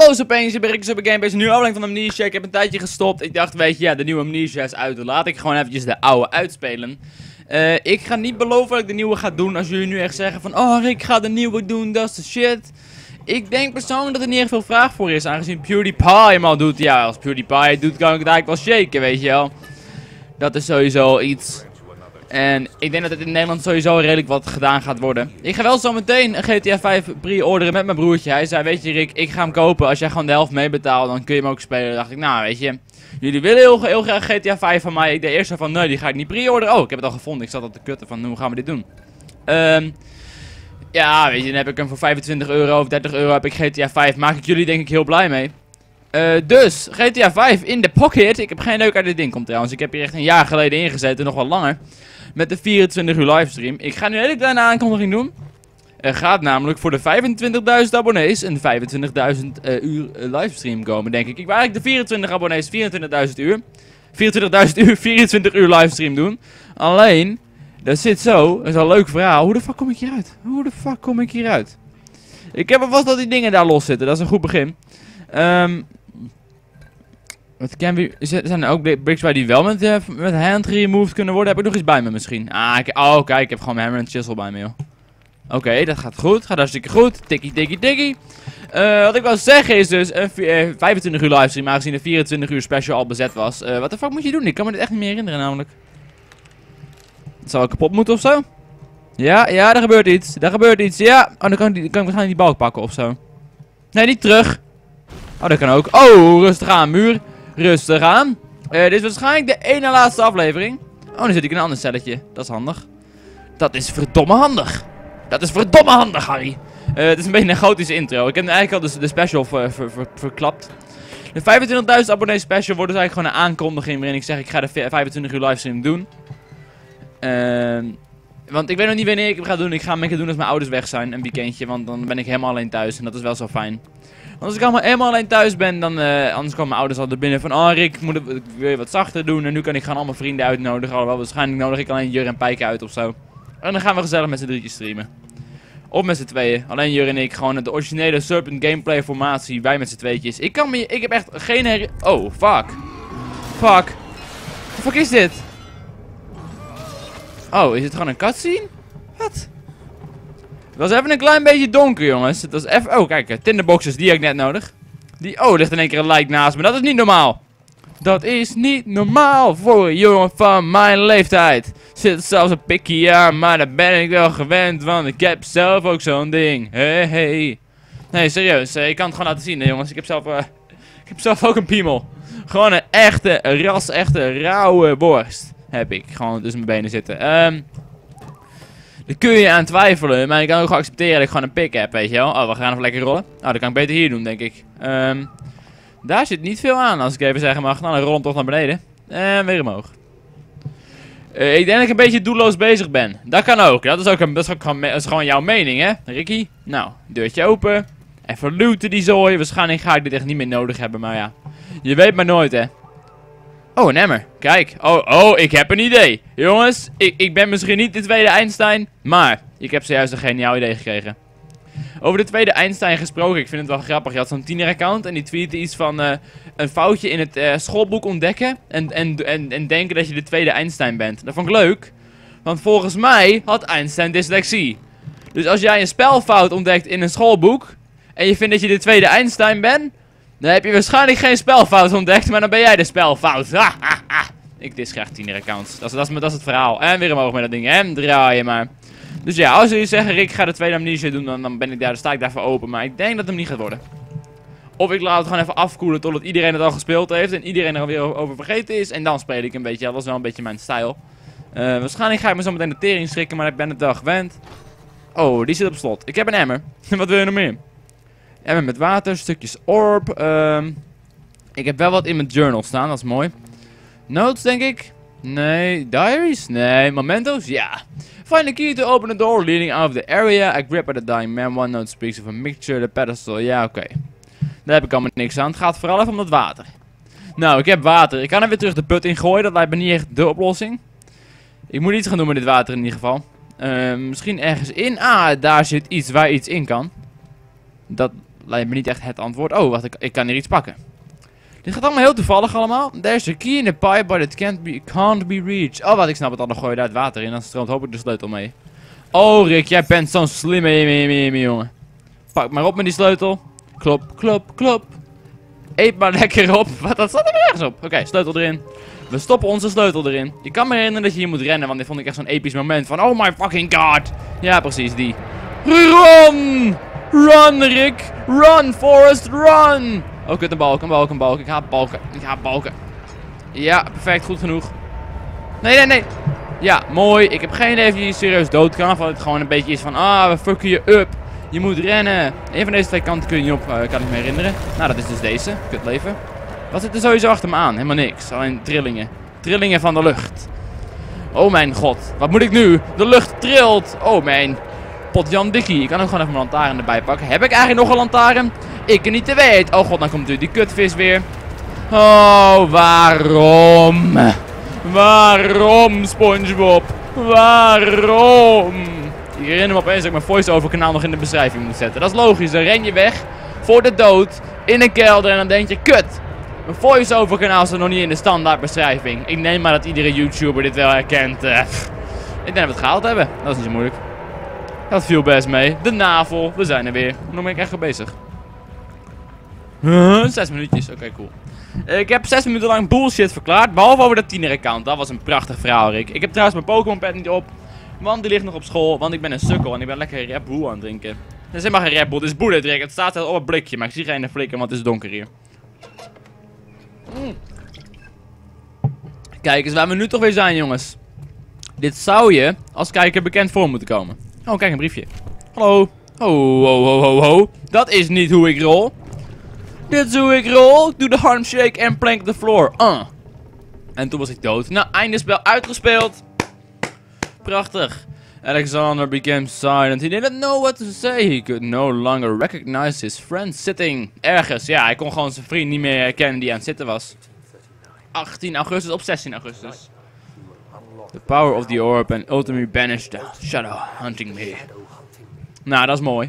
Hallo Sapiens, ik ben Rick Super Gameplays, een nieuwe aflevering van Amnesia. Ik heb een tijdje gestopt. Ik dacht, weet je, ja, de nieuwe Amnesia is uit. Dan laat ik gewoon eventjes de oude uitspelen. Ik ga niet beloven dat ik de nieuwe ga doen. Als jullie nu echt zeggen van, oh Rick, ga de nieuwe doen, dat is de shit. Ik denk persoonlijk dat er niet echt veel vraag voor is, aangezien PewDiePie hem al doet. Ja, als PewDiePie het doet, kan ik het eigenlijk wel shaken, weet je wel. Dat is sowieso iets. En ik denk dat het in Nederland sowieso redelijk wat gedaan gaat worden. Ik ga wel zo meteen een GTA 5 pre-orderen met mijn broertje. Hij zei, weet je Rick, ik ga hem kopen. Als jij gewoon de helft meebetaalt, dan kun je hem ook spelen. Dan dacht ik, nou weet je, jullie willen heel graag GTA 5 van mij. Ik deed eerst zo van, nee, die ga ik niet pre-orderen. Oh, ik heb het al gevonden. Ik zat al te kutten van, hoe gaan we dit doen? Ja, weet je, dan heb ik hem voor 25 euro of 30 euro heb ik GTA 5. Maak ik jullie denk ik heel blij mee. Dus, GTA 5 in de pocket. Ik heb geen leuk uit dit ding komt trouwens. Ik heb hier echt een jaar geleden ingezeten, nog wel langer. Met de 24 uur livestream. Ik ga nu een hele kleine aankondiging doen. Er gaat namelijk voor de 25.000 abonnees een 25.000 uur livestream komen, denk ik. Ik wil eigenlijk de 24 abonnees 24.000 uur. 24.000 uur, 24 uur livestream doen. Alleen, dat zit zo. Dat is een leuk verhaal. Hoe de fuck kom ik hieruit? Hoe de fuck kom ik hieruit? Ik heb alvast dat die dingen daar los zitten. Dat is een goed begin. Zijn er ook bricks waar die wel met hand removed kunnen worden? Heb ik nog iets bij me misschien? Oh kijk, ik heb gewoon mijn hammer en chisel bij me, joh. Oké, dat gaat goed. Gaat hartstikke goed. Tikkie. Wat ik wil zeggen is dus, 25 uur livestream, aangezien de 24 uur special al bezet was. Wat de fuck moet je doen? Ik kan me dit echt niet meer herinneren namelijk. Zou ik kapot moeten ofzo? Ja, daar gebeurt iets. Daar gebeurt iets, ja. Oh, dan kan ik waarschijnlijk die balk pakken ofzo. Nee, niet terug. Oh, dat kan ook. Oh, rustig aan, muur. Rustig aan. Dit is waarschijnlijk de ene laatste aflevering. Oh, nu zit ik in een ander celletje. Dat is handig. Dat is verdomme handig. Dat is verdomme handig, Harry. Het is een beetje een gotische intro. Ik heb eigenlijk al de special verklapt. De 25.000 abonnees special wordt dus eigenlijk gewoon een aankondiging waarin ik zeg ik ga de 25 uur livestream doen. Want ik weet nog niet wanneer ik hem ga doen. Ik ga hem een keer doen als mijn ouders weg zijn. Een weekendje, want dan ben ik helemaal alleen thuis. En dat is wel zo fijn. Want als ik allemaal helemaal alleen thuis ben, dan anders komen mijn ouders al er binnen van, oh Rick, ik wil je wat zachter doen. En nu kan ik gewoon allemaal vrienden uitnodigen. Alhoewel, waarschijnlijk nodig ik alleen Jur en Pijke uit ofzo. En dan gaan we gezellig met z'n drietjes streamen. Of met z'n tweeën. Alleen Jur en ik, gewoon de originele Serpent gameplay formatie. Wij met z'n tweetjes. Ik heb echt geen oh, fuck. Fuck. Wat de fuck is dit? Oh, is het gewoon een cutscene? Wat? Het was even een klein beetje donker, jongens. Het was even... Oh, kijk, tinderboxes, die heb ik net nodig. Oh, er ligt in één keer een like naast me. Dat is niet normaal. Dat is niet normaal voor een jongen van mijn leeftijd. Zit zelfs een pikkie aan, maar daar ben ik wel gewend, want ik heb zelf ook zo'n ding. Hey. Nee, serieus, ik kan het gewoon laten zien, hè, jongens. Ik heb zelf ook een piemel. Gewoon een echte, ras-echte, rauwe borst. Heb ik gewoon tussen mijn benen zitten. Daar kun je aan twijfelen, maar ik kan ook gewoon accepteren dat ik gewoon een pik heb, weet je wel. Oh, we gaan even lekker rollen. Oh, dat kan ik beter hier doen, denk ik. Daar zit niet veel aan, als ik even zeggen mag. Nou, dan rol hem toch naar beneden. En weer omhoog. Ik denk dat ik een beetje doelloos bezig ben. Dat kan ook. Dat is gewoon jouw mening, hè, Ricky? Nou, deurtje open. Even looten die zooi. Waarschijnlijk ga ik dit echt niet meer nodig hebben, maar ja. Je weet maar nooit, hè. Oh, een emmer. Kijk. Oh, ik heb een idee. Jongens, ik ben misschien niet de tweede Einstein, maar ik heb zojuist een geniaal idee gekregen. Over de tweede Einstein gesproken, ik vind het wel grappig. Je had zo'n tiener-account en die tweette iets van een foutje in het schoolboek ontdekken en denken dat je de tweede Einstein bent. Dat vond ik leuk, want volgens mij had Einstein dyslexie. Dus als jij een spelfout ontdekt in een schoolboek en je vindt dat je de tweede Einstein bent, dan heb je waarschijnlijk geen spelfout ontdekt, maar dan ben jij de spelfout. Ik dis graag tiener-accounts. Dat is het verhaal. En weer omhoog met dat ding. En draaien maar. Dus ja, als jullie zeggen, Rick, ga de tweede Amnesia doen, dan sta ik daarvoor open. Maar ik denk dat het hem niet gaat worden. Of ik laat het gewoon even afkoelen totdat iedereen het al gespeeld heeft en iedereen er alweer over vergeten is. En dan speel ik een beetje. Dat is wel een beetje mijn stijl. Waarschijnlijk ga ik me zo meteen de tering schrikken, maar ik ben het wel gewend. Oh, die zit op slot. Ik heb een emmer. Wat wil je nog meer? Emmer met water, stukjes orb. Ik heb wel wat in mijn journal staan, dat is mooi. Notes, denk ik. Nee. Diaries? Nee. Mementos? Ja. Find the key to open the door leading out of the area. I grip at the dying man. One note speaks of a mixture, the pedestal. Ja, oké. Daar heb ik allemaal niks aan. Het gaat vooral even om dat water. Nou, ik heb water. Ik kan er weer terug de put in gooien. Dat lijkt me niet echt de oplossing. Ik moet iets gaan doen met dit water in ieder geval. Misschien ergens in. Ah, daar zit iets waar iets in kan. Dat lijkt me niet echt het antwoord. Oh, wacht, ik kan hier iets pakken. Dit gaat allemaal heel toevallig allemaal. There's a key in the pipe, but it can't be reached. Oh, wat, ik snap het al. Dan gooi je daar het water in. Dan stroomt hopelijk de sleutel mee. Oh, Rick, jij bent zo'n slimme jongen. Pak maar op met die sleutel. Klop, klop, klop. Eet maar lekker op. Wat, dat staat er ergens op. Oké, sleutel erin. We stoppen onze sleutel erin. Je kan me herinneren dat je hier moet rennen, want dit vond ik echt zo'n episch moment van oh my fucking god. Ja, precies, die. Run! Run, Rick! Run, Forrest, run! Oh, kut, een balk. Ik haat balken. Ja, perfect, goed genoeg. Nee. Ja, mooi. Ik heb geen idee of je hier serieus dood kan, of dat het gewoon een beetje is van we fucken je up. Je moet rennen. Een van deze twee kanten kun je niet op, kan ik me herinneren. Nou, dat is dus deze. Kut leven. Wat zit er sowieso achter me aan? Helemaal niks. Alleen trillingen. Trillingen van de lucht. Oh mijn god. Wat moet ik nu? De lucht trilt. Oh mijn potjan dikkie. Ik kan ook gewoon even mijn lantaarn erbij pakken. Heb ik eigenlijk nog een lantaarn? Ik niet te weten. Oh god, dan komt die kutvis weer. Oh, waarom? Waarom, SpongeBob? Waarom? Ik herinner me opeens dat ik mijn voice-over kanaal nog in de beschrijving moet zetten. Dat is logisch. Dan ren je weg voor de dood in een kelder en dan denk je, kut. Mijn voice-over kanaal staat nog niet in de standaard beschrijving. Ik neem maar dat iedere YouTuber dit wel herkent. Ik denk dat we het gehaald hebben. Dat is niet zo moeilijk. Dat viel best mee. De navel. We zijn er weer. Hoe ben ik echt bezig? 6 minuutjes. Oké, cool. Ik heb 6 minuten lang bullshit verklaard. Behalve over de tiener-account. Dat was een prachtig verhaal, Rick. Ik heb trouwens mijn Pokémon pad niet op. Want die ligt nog op school. Want ik ben een sukkel. En ik ben lekker Red Bull aan het drinken. Het is helemaal geen Red Bull. Het is Bullet, Rick. Het staat op het blikje. Maar ik zie geen flikker, want het is donker hier. Kijk eens waar we nu toch weer zijn, jongens. Dit zou je als kijker bekend voor moeten komen. Oh, kijk, een briefje. Hallo. Ho. Dat is niet hoe ik rol. Dit is hoe ik rol. Ik doe de handshake en plank the floor. En toen was ik dood. Nou, einde spel uitgespeeld. Prachtig. Alexander became silent. He didn't know what to say. He could no longer recognize his friend sitting. Ergens, ja, hij kon gewoon zijn vriend niet meer herkennen die aan het zitten was. 18 augustus op 16 augustus. The power of the orb and ultimately banished the shadow hunting me. Nou, dat is mooi.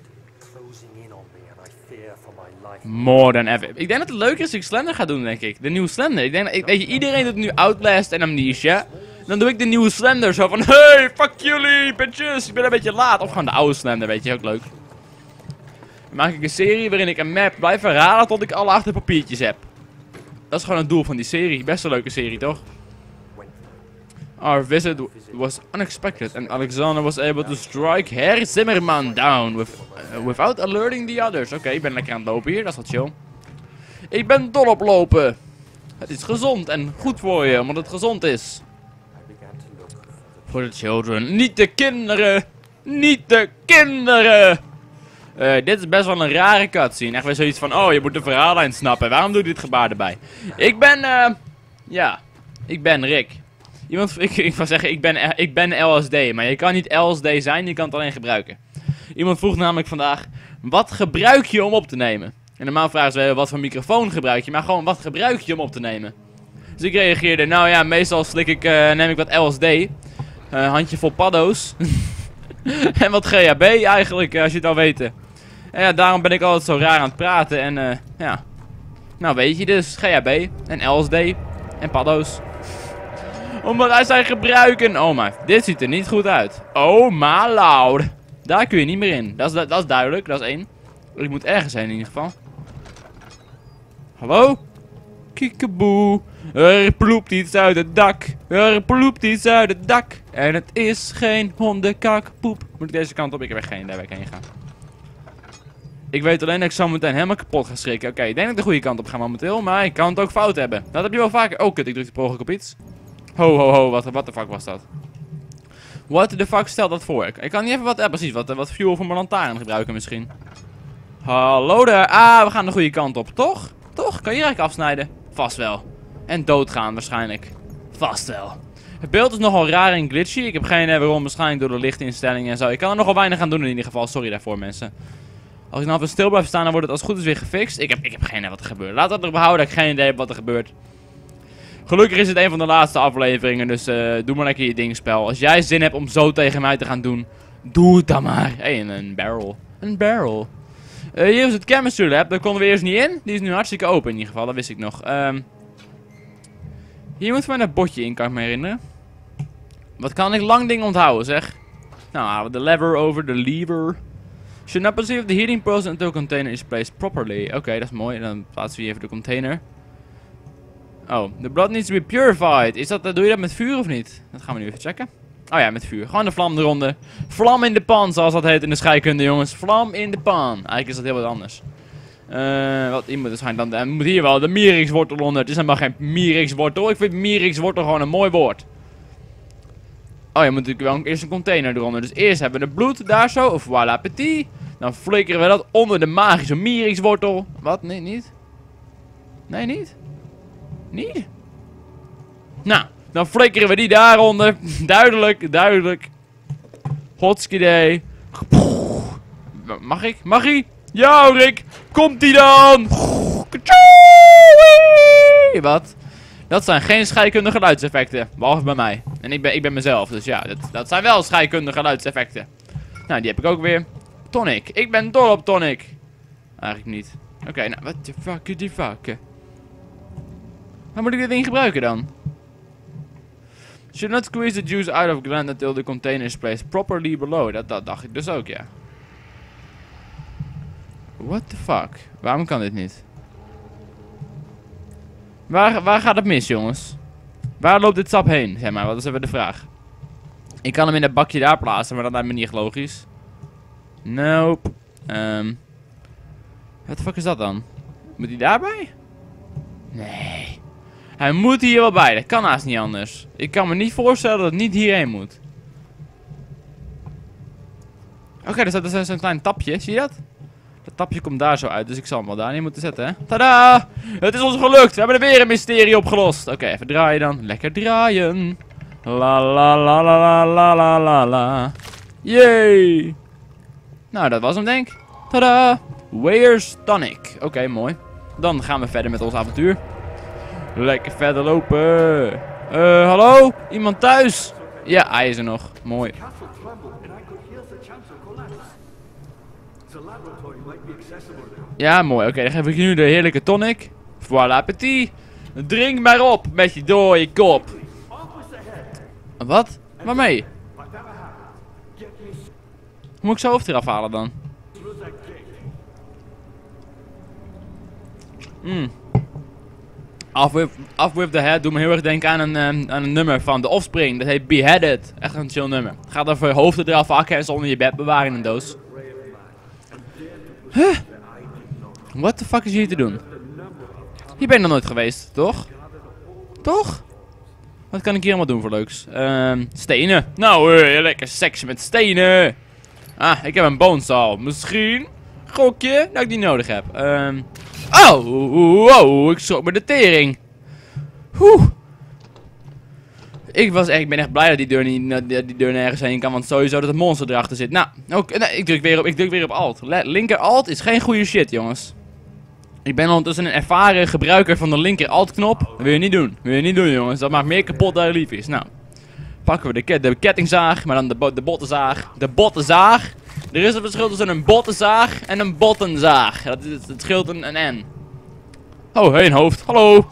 More than ever. Ik denk dat het leuk is als ik Slender ga doen, denk ik. De nieuwe Slender. Ik denk dat, weet je, iedereen doet nu Outlast en Amnesia. Dan doe ik de nieuwe Slender zo van, hey, fuck jullie, bitches. Ik ben een beetje laat. Of gewoon de oude Slender, weet je, ook leuk. Dan maak ik een serie waarin ik een map blijf herhalen tot ik alle 8 papiertjes heb. Dat is gewoon het doel van die serie. Best een leuke serie, toch? Our visit was unexpected and Alexander was able to strike Herr Zimmerman down without alerting the others. Oké, ik ben lekker aan het lopen hier, dat is wat chill. Ik ben dol op lopen. Het is gezond en goed voor je, omdat het gezond is. For the children. Niet de kinderen! Niet de kinderen! Dit is best wel een rare cutscene. Echt weer zoiets van, oh, je moet de verhaallijn snappen. Waarom doe je dit gebaar erbij? Ik ben Rick. Ik wou zeggen, ik ben LSD, maar je kan niet LSD zijn, je kan het alleen gebruiken. Iemand vroeg namelijk vandaag, wat gebruik je om op te nemen? En normaal vragen ze, wat voor microfoon gebruik je, maar gewoon, wat gebruik je om op te nemen? Dus ik reageerde, nou ja, meestal neem ik wat LSD, handje vol paddo's, en wat GHB eigenlijk, als je het al weet. En ja, daarom ben ik altijd zo raar aan het praten en ja, nou weet je dus, GHB en LSD en paddo's. Omdat hij zijn gebruiken. Oh maar, dit ziet er niet goed uit. Oh my lord. Daar kun je niet meer in. Dat is duidelijk, dat is 1. Ik moet ergens zijn in ieder geval. Hallo? Kiekeboe. Er ploept iets uit het dak. Er ploept iets uit het dak. En het is geen hondenkakpoep. Moet ik deze kant op? Ik heb echt geen idee waar ik heen ga. Ik weet alleen dat ik zo meteen helemaal kapot ga schrikken. Oké, ik denk dat ik de goede kant op ga momenteel. Maar ik kan het ook fout hebben. Dat heb je wel vaker. Oh kut, ik drukte per ongeluk op iets. Ho, wat de fuck was dat? What the fuck stel dat voor? Ik kan niet even wat fuel voor mijn lantaarn gebruiken misschien. Hallo daar. We gaan de goede kant op, toch? Toch? Kan je eigenlijk afsnijden? Vast wel. En doodgaan waarschijnlijk. Vast wel. Het beeld is nogal raar en glitchy. Ik heb geen idee waarom, waarschijnlijk door de lichtinstellingen en zo. Ik kan er nogal weinig aan doen in ieder geval. Sorry daarvoor mensen. Als ik nou even stil blijf staan, dan wordt het als het goed is weer gefixt. Ik heb geen idee wat er gebeurt. Laat dat erop houden dat ik geen idee heb wat er gebeurt. Gelukkig is het een van de laatste afleveringen, dus doe maar lekker je dingspel. Als jij zin hebt om zo tegen mij te gaan doen, doe het dan maar. Hé, een barrel. Een barrel. Hier is het chemistry lab. Daar konden we eerst niet in. Die is nu hartstikke open in ieder geval. Dat wist ik nog. Hier moet voor mij dat botje in, kan ik me herinneren. Wat kan ik lang ding onthouden, zeg. Nou, halen we de lever over. De lever. Should not perceive the heating process until container is placed properly. Oké, dat is mooi. Dan plaatsen we hier even de container. Oh, the blood needs to be purified. Doe je dat met vuur of niet? Dat gaan we nu even checken. Oh ja, met vuur. Gewoon de vlam eronder. Vlam in de pan, zoals dat heet in de scheikunde, jongens. Vlam in de pan. Eigenlijk is dat heel wat anders. Wat hier moet waarschijnlijk dan... moet hier wel de mirikswortel onder. Het is helemaal geen mirikswortel. Ik vind mirikswortel gewoon een mooi woord. Oh, je moet natuurlijk wel eerst een container eronder. Dus eerst hebben we het bloed, daar zo. Of voilà, petit. Dan flikkeren we dat onder de magische mirikswortel. Wat? Nee, niet? Nee, niet? Niet? Nou, dan flikkeren we die daaronder. Duidelijk, duidelijk. Hotskidee. Mag ik? Mag hij? Ja, Rick. Komt-ie dan? Wat? Dat zijn geen scheikundige geluidseffecten. Behalve bij mij. En ik ben mezelf. Dus ja, dat zijn wel scheikundige geluidseffecten. Nou, die heb ik ook weer. Tonic. Ik ben dol op tonic. Eigenlijk niet. Oké, nou, wat de fuck is die fuck? Waar moet ik dit ding gebruiken dan? Should not squeeze the juice out of gland until the container is placed properly below. Dat dacht ik dus ook, ja. What the fuck? Waarom kan dit niet? Waar gaat het mis, jongens? Waar loopt dit sap heen? Zeg maar, wat is even de vraag. Ik kan hem in dat bakje daar plaatsen, maar dat lijkt me niet echt logisch. Nope. Wat de fuck is dat dan? Moet hij daarbij? Nee. Hij moet hier wel bij, dat kan haast niet anders. Ik kan me niet voorstellen dat het niet hierheen moet. Oké, dus dat is zo'n klein tapje, zie je dat? Dat tapje komt daar zo uit, dus ik zal hem wel daar neer moeten zetten, hè. Tadaa! Het is ons gelukt, we hebben er weer een mysterie opgelost. Oké, even draaien dan. Lekker draaien. La la la la la la la la la. Yay! Nou, dat was hem denk ik. Tadaa! Where's Tonic? Oké, mooi. Dan gaan we verder met ons avontuur. Lekker verder lopen. Hallo? Iemand thuis? Ja, hij is er nog. Mooi. Ja, mooi. Oké, dan geef ik je nu de heerlijke tonic. Voilà, petit. Drink maar op met je dode kop. Wat? Waarmee? Hoe moet ik zijn hoofd eraf halen dan? Off with the head doet me heel erg denken aan een nummer van The Offspring. Dat heet Beheaded. Echt een chill nummer. Gaat over je hoofd eraf hakken en ze onder je bed bewaren in een doos. Huh? What the fuck is hier te doen? Hier ben ik nog nooit geweest, toch? Toch? Wat kan ik hier allemaal doen voor leuks? Stenen. Nou, lekker seks met stenen. Ah, ik heb een boonzaal. Misschien. Gokje dat ik die nodig heb. Oh, wow, ik schrok me de tering. Ik ben echt blij dat die deur nergens heen kan, want sowieso dat het monster erachter zit. Nou, ook, nee, ik druk weer op Alt. Linker Alt is geen goede shit, jongens. Ik ben ondertussen een ervaren gebruiker van de linker Alt knop. Dat wil je niet doen. Wil je niet doen, jongens. Dat maakt meer kapot dan lief is. Nou, pakken we de kettingzaag, maar dan de bottenzaag. De bottenzaag. Er is een verschil tussen een bottenzaag en een bottenzaag. Het scheelt een N. Oh, hey, een hoofd. Hallo.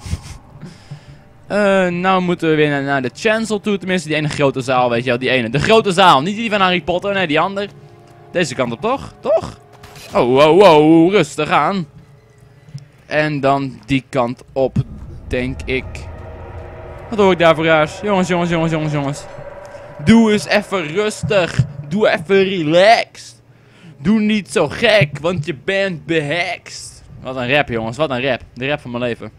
Nou moeten we weer naar de chancel toe. Tenminste, die ene grote zaal, weet je wel. Die ene. De grote zaal. Niet die van Harry Potter. Nee, die ander. Deze kant op, toch? Toch? Oh, wow, wow. Rustig aan. En dan die kant op, denk ik. Wat hoor ik daar voor raars? Jongens. Doe eens even rustig. Doe even relaxed. Doe niet zo gek, want je bent behext. Wat een rap, jongens. Wat een rap. De rap van mijn leven.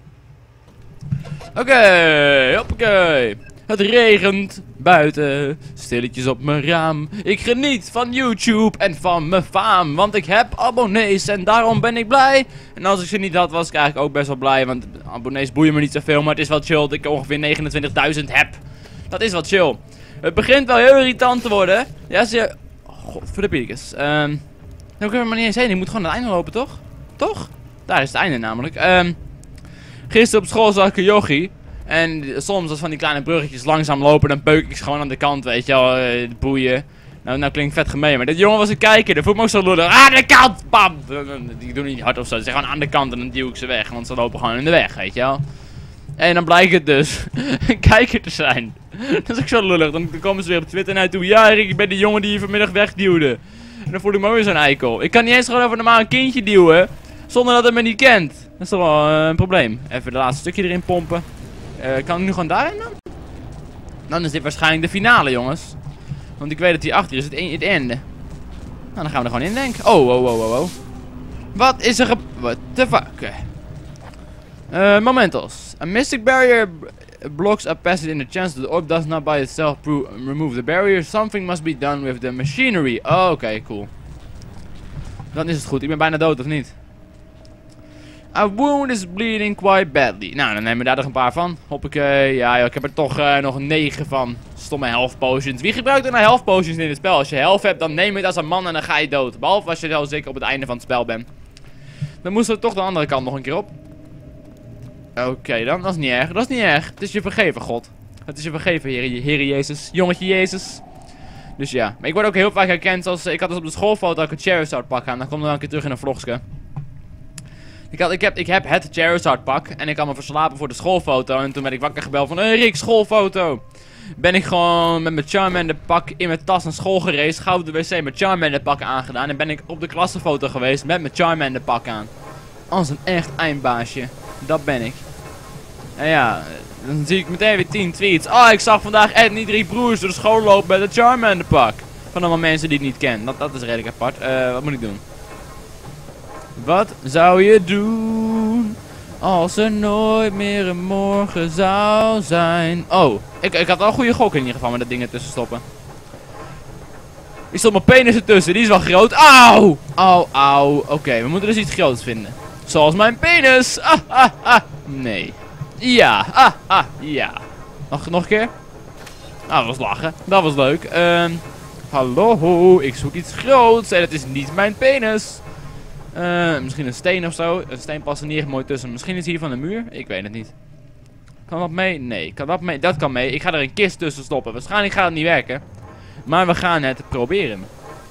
Oké, hoppakee. Het regent buiten, stilletjes op mijn raam. Ik geniet van YouTube en van mijn faam, want ik heb abonnees en daarom ben ik blij. En als ik ze niet had, was ik eigenlijk ook best wel blij, want abonnees boeien me niet zoveel, maar het is wel chill dat ik ongeveer 29.000 heb. Dat is wat chill. Het begint wel heel irritant te worden. Ja, ze... Godverdomme. Dan kunnen we maar niet eens heen. Ik moet gewoon naar het einde lopen, toch? Toch? Daar is het einde namelijk. Gisteren op school zag ik een yogi. En soms als van die kleine bruggetjes langzaam lopen, dan peuk ik ze gewoon aan de kant, weet je wel, boeien. Nou klinkt vet gemeen, maar dit jongen was een kijker. Dat voelt me ook zo lullig. Aan de kant! Bam! Die doen niet hard of zo. Ze zeggen gewoon aan de kant en dan duw ik ze weg. Want ze lopen gewoon in de weg, weet je wel. En dan blijkt het dus een kijker te zijn. Dat is ook zo lullig. Dan komen ze weer op Twitter naar toe. Ja, Rick, ik ben de jongen die je vanmiddag wegduwde. En dan voel ik me ook weer zo'n eikel. Ik kan niet eens gewoon over normaal een kindje duwen. Zonder dat het me niet kent. Dat is toch wel een probleem. Even de laatste stukje erin pompen. Kan ik nu gewoon daarin dan? Dan is dit waarschijnlijk de finale, jongens. Want ik weet dat hier achter is het einde. Nou, dan gaan we er gewoon in, denk ik. Oh. Wat is er what the fuck? Momentals. A mystic barrier blocks a passage in the chance that the orb does not by itself remove the barrier. Something must be done with the machinery. Oh, oké, cool. Dan is het goed. Ik ben bijna dood, of niet? A wound is bleeding quite badly. Nou, dan nemen we daar nog een paar van. Hoppakee. Ja, ik heb er toch nog 9 van. Stomme health potions. Wie gebruikt er nou health potions in het spel? Als je health hebt, dan neem je het als een man en dan ga je dood. Behalve als je wel zeker op het einde van het spel bent. Dan moesten we toch de andere kant nog een keer op. Oké, dan. Dat is niet erg. Dat is niet erg. Het is je vergeven, God. Het is je vergeven, Heer Jezus. Jongetje Jezus. Dus ja. Maar ik word ook heel vaak herkend als... Ik had dus op de schoolfoto ook een Charizard pak aan. Dan komt er dan een keer terug in een vlogske. Ik heb het Charizard pak. En ik had me verslapen voor de schoolfoto. En toen werd ik wakker gebeld van... Hey Rick, schoolfoto. Ben ik gewoon met mijn Charmander pak in mijn tas naar school gereisd. Gauw op de wc mijn Charmander pak aangedaan. En ben ik op de klassenfoto geweest met mijn Charmander pak aan. Als een echt eindbaasje. Dat ben ik. En ja, dan zie ik meteen weer 10 tweets. Oh, ik zag vandaag Ed niet 3 broers door de school lopen met een Charmander pak. Van allemaal mensen die ik niet ken. Dat is redelijk apart. Wat moet ik doen? Wat zou je doen als er nooit meer een morgen zou zijn? Oh, ik had wel een goede gok in ieder geval met dat ding ertussen stoppen. Ik stond mijn penis ertussen, die is wel groot. Auw! Auw. Oké, we moeten dus iets groots vinden. Zoals mijn penis. Nee. Ja. Ja. Nog een keer? Dat was lachen. Dat was leuk. Hallo, ik zoek iets groots. En het is niet mijn penis. Misschien een steen of zo. Een steen past er niet echt mooi tussen. Misschien is hier van de muur. Ik weet het niet. Kan dat mee? Nee. Kan dat mee? Dat kan mee. Ik ga er een kist tussen stoppen. Waarschijnlijk gaat het niet werken. Maar we gaan het proberen.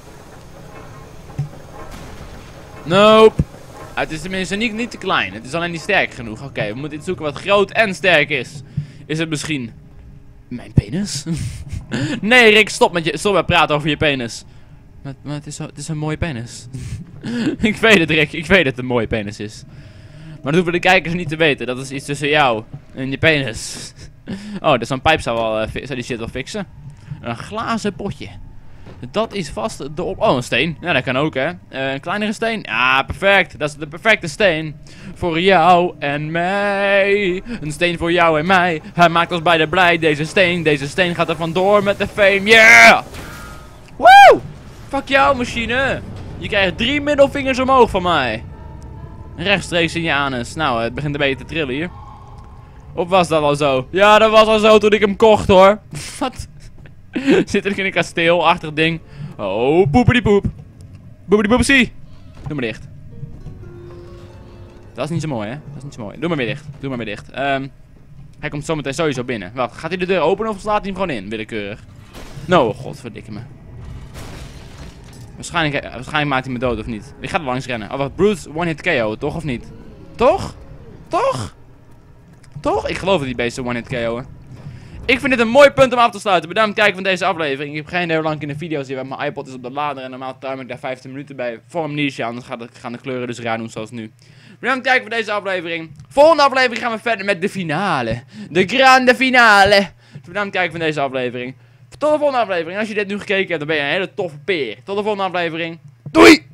Nope. Het is tenminste niet te klein. Het is alleen niet sterk genoeg. Oké, we moeten iets zoeken wat groot en sterk is. Is het misschien... mijn penis? Nee, Rick, stop met praten over je penis. Maar het is een mooie penis. Ik weet het, Rick. Ik weet dat het een mooie penis is. Maar dat hoeven de kijkers niet te weten. Dat is iets tussen jou en je penis. Oh, dus zo'n pijp zou die shit wel fixen. Een glazen potje. Dat is vast de op... Oh, een steen. Ja, dat kan ook, hè. Een kleinere steen. Ja, perfect. Dat is de perfecte steen. Voor jou en mij. Een steen voor jou en mij. Hij maakt ons beiden blij. Deze steen gaat er vandoor met de fame. Yeah! Woe! Fuck jou, machine. Je krijgt 3 middelvingers omhoog van mij. Rechtstreeks in je anus. Nou, het begint een beetje te trillen hier. Of was dat al zo? Ja, dat was al zo toen ik hem kocht, hoor. Wat? Zit er in een kasteel-achtig ding. Oh, poeperdiepoep. Poeperdiepoepsie. Doe maar dicht. Dat is niet zo mooi, hè? Dat is niet zo mooi. Doe maar weer dicht. Hij komt zometeen sowieso binnen. Wacht, gaat hij de deur openen of slaat hij hem gewoon in? Willekeurig. Nou, godverdikke me. Waarschijnlijk maakt hij me dood, of niet? Ik ga er langs rennen. Oh, wat, Bruce one-hit KO, toch of niet? Toch? Toch? Toch? Ik geloof dat die beesten one-hit KO'en. Ik vind dit een mooi punt om af te sluiten. Bedankt voor het kijken van deze aflevering. Ik heb geen idee hoe lang ik in de video zit. Mijn iPod is op de lader en normaal time ik daar 15 minuten bij. Voor een niche, anders gaan de kleuren dus raar doen zoals nu. Bedankt voor het kijken voor deze aflevering. Volgende aflevering gaan we verder met de finale. De grande finale. Bedankt voor het kijken van deze aflevering. Tot de volgende aflevering. Als je dit nu gekeken hebt, dan ben je een hele toffe peer. Tot de volgende aflevering. Doei!